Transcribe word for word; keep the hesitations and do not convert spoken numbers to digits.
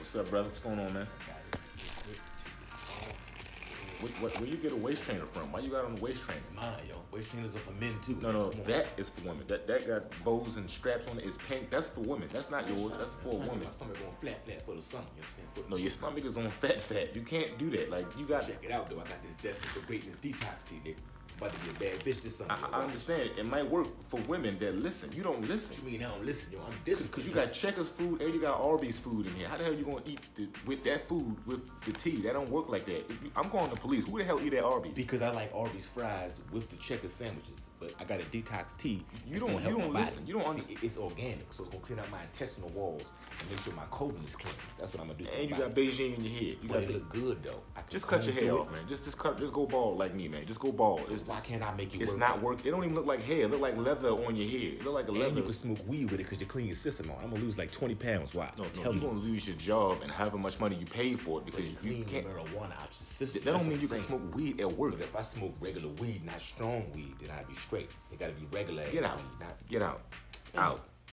What's up, brother? What's going on, man? What, what, where you get a waist trainer from? Why you got on the waist trainer? It's mine, yo. Waist trainers are for men too. No, no, that is for women. That that got bows and straps on it. It's pink. That's for women. That's not yours. That's for a woman. My stomach going flat, flat for the summer. You know what I'm saying? For No, your stomach is on fat, fat. You can't do that. Like you got. Check it out, though. I got this Destined for Greatness Detox Tea, nigga. About to be a bad bitch this summer. I, I understand. It might work for women that listen. You don't listen. What you mean I don't listen, yo? I'm disciplined. Because you got Checkers food and you got Arby's food in here. How the hell you gonna eat the, with that food with the tea? That don't work like that. If you, I'm calling the police. Who the hell eat at Arby's? Because I like Arby's fries with the Checkers sandwiches. But I got a detox tea. You don't. You don't listen. You don't understand. It's organic, so it's gonna clean out my intestinal walls and make sure my colon is clean. That's what I'm gonna do. And you got Beijing in your head. You but got it look good though. I just cut your hair off, man. Just just cut. Just go bald like me, man. Just go bald. It's Why just, can't I make it? It's work not out? work. It don't even look like hair. It look like leather on your head. It look like a leather. And you can smoke weed with it because you clean your system on. I'm gonna lose like twenty pounds. Why? No, no, Tell you're me. gonna lose your job and however much money you pay for it because you you, clean you can't. marijuana out your system. That don't That's mean what you I'm can saying. smoke weed at work. But if I smoke regular weed, not strong weed, then I'd be straight. It gotta be regular. Get out. Weed, not Get out. Out.